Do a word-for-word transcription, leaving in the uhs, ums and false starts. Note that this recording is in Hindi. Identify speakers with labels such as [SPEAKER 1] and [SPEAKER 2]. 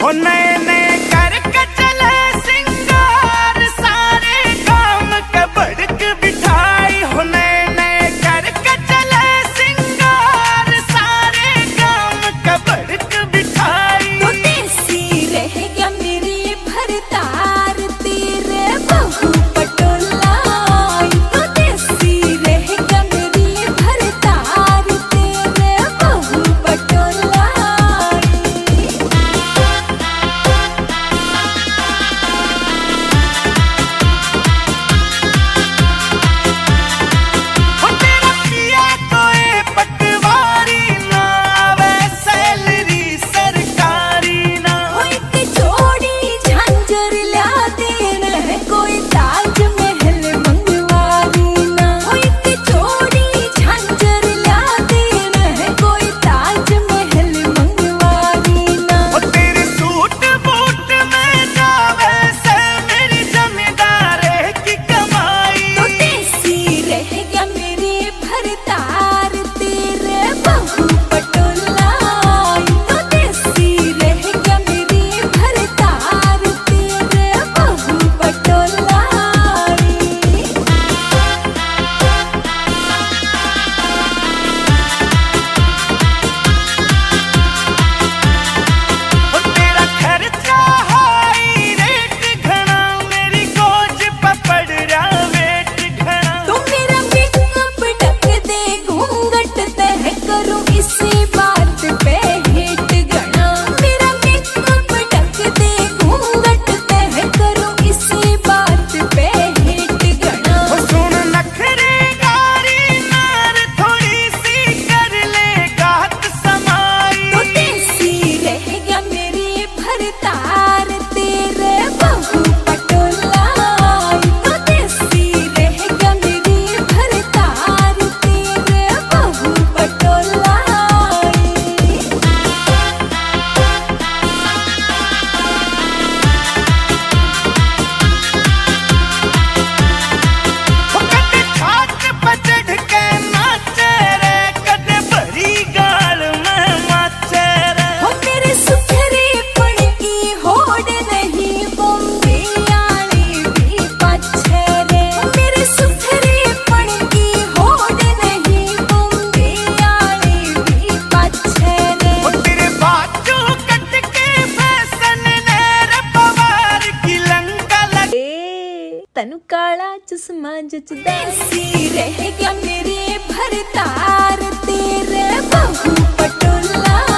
[SPEAKER 1] हो नए नए करके चले सिंगार, सारे काम के बड़क बिठाई। हो नए नए करके चले सिंगार, सारे काम के बड़क बिठाई।
[SPEAKER 2] तो देसी रह गया मेरी भरतार तेरे बहू पटोला। तो देसी रह गया मेरी भरतार तेरे बहू पटोला। तनु काला चश्मा जचदा। देसी रह गया मेरे भरतार तेरे बहू पटोला।